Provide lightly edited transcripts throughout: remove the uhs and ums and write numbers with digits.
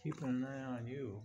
keeping an eye on you.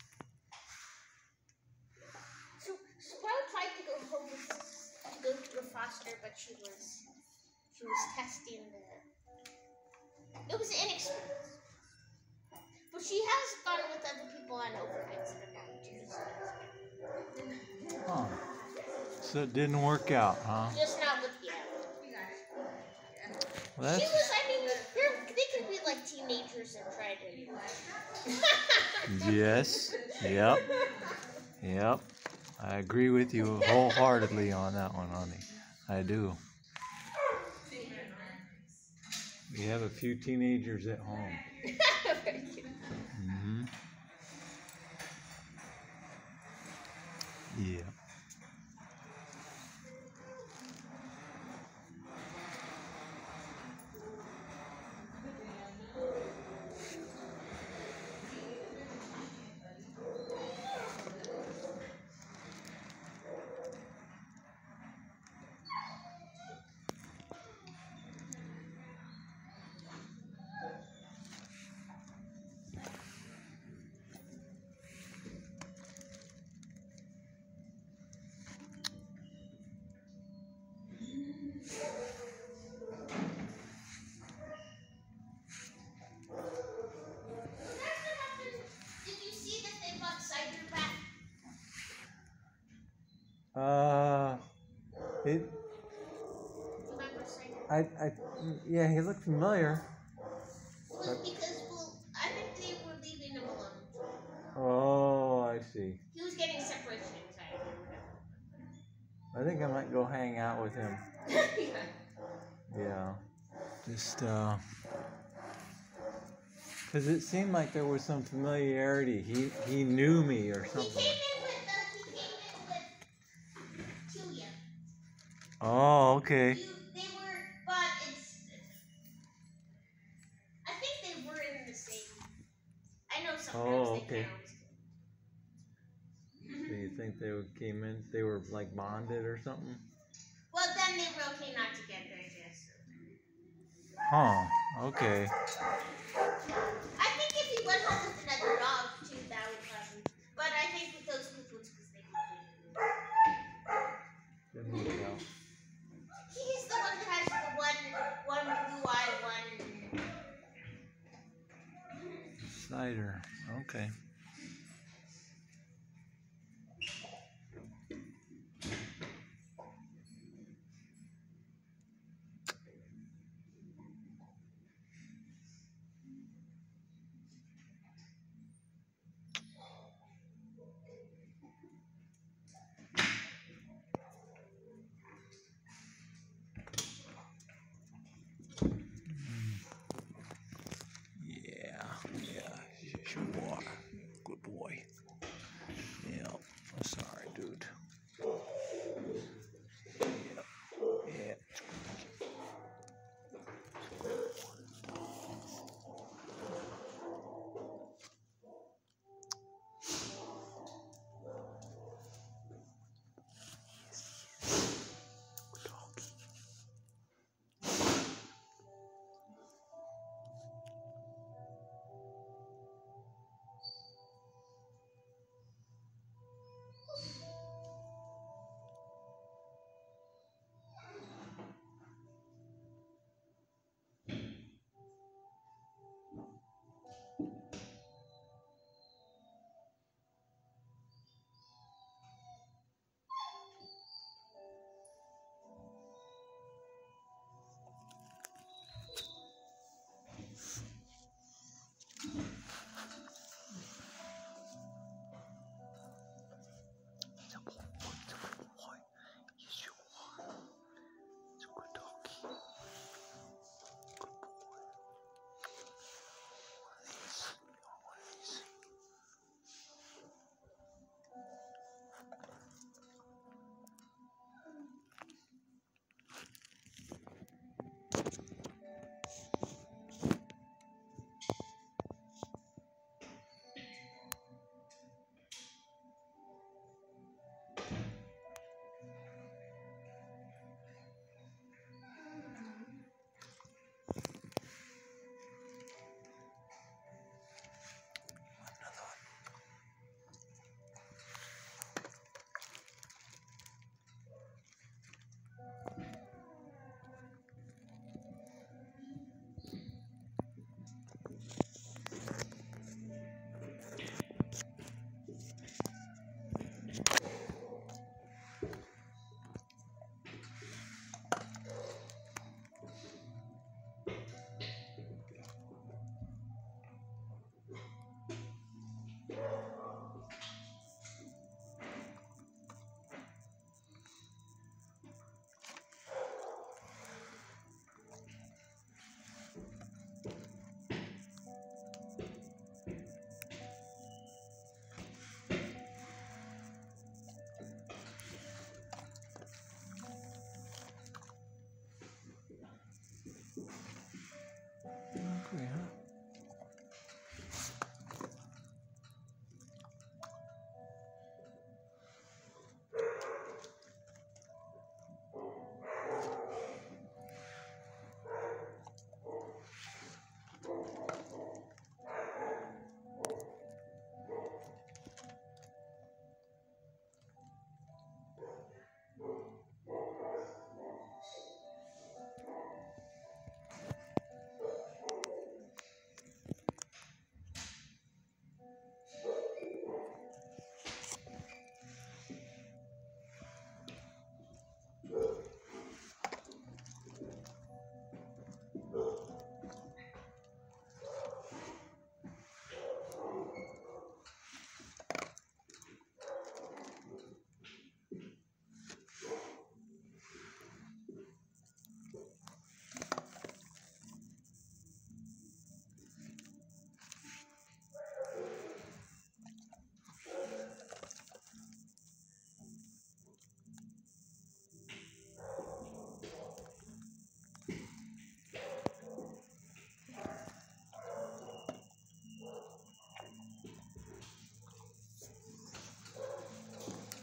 So Sprout tried to go home to go to the foster, but she was testing the. It was inexpensive, but she has gone with other people on overnights in the night too. Huh. So it didn't work out, huh? Just not with you. Well, She was. I mean, they can be like teenagers and try to. Yes. Yep. Yep. I agree with you wholeheartedly on that one, honey. I do. We have a few teenagers at home. Mm-hmm. Yeah. Did you see that they bought cider back? Remember cider? Yeah, he looked familiar. It was because, well, I think they were leaving him alone. Oh, I see. He was getting separation anxiety or whatever. I think I might go hang out with him. Yeah. Just, because it seemed like there was some familiarity. He knew me or something. He came in with Tuya. Oh, okay. They were, but I think they were in the same. I know sometimes they can't always. So you think they came in? They were like bonded or something? Well, then they were okay not together, I guess. Huh. Okay. I think if he went home with another dog too, that would probably. But I think with those people, it's because they Didn't work out. He's the one that has the one blue eye, one. Cider. Okay. Yeah, sure. Yeah.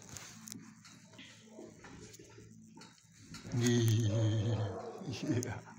Yeah.